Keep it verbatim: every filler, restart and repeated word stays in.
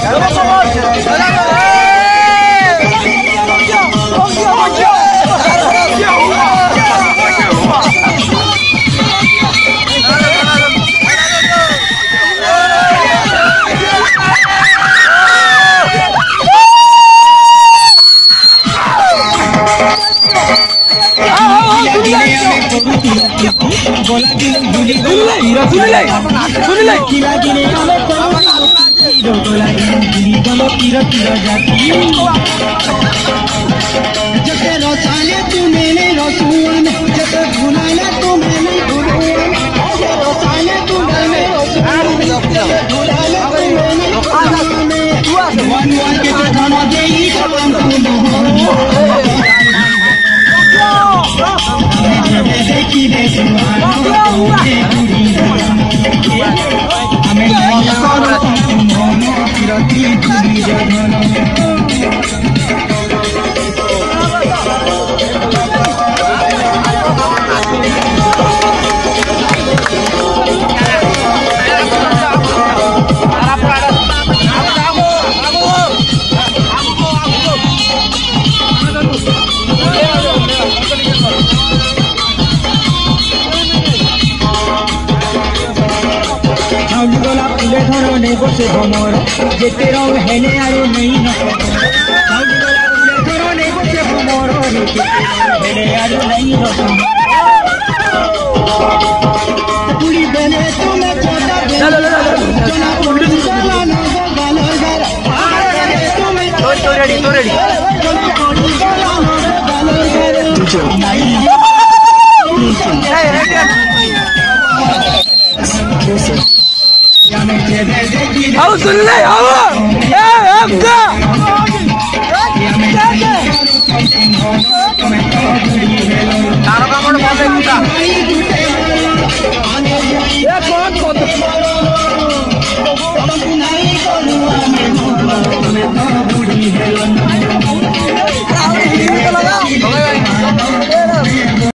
से भमर जेते रंग हेने आरो नहीं न धरो ने से भमर हेने आरो नहीं न पूरी बने तुम छोटा चलो जना उल्लू चला न गालो घर तो तो रेडी तो रेडी आओ सुन ले आओ ए आपका तारो का मोड़ बाबे कुटा ये कौन कौन नहीं करूंगा मैं मैं तो बूढ़ी है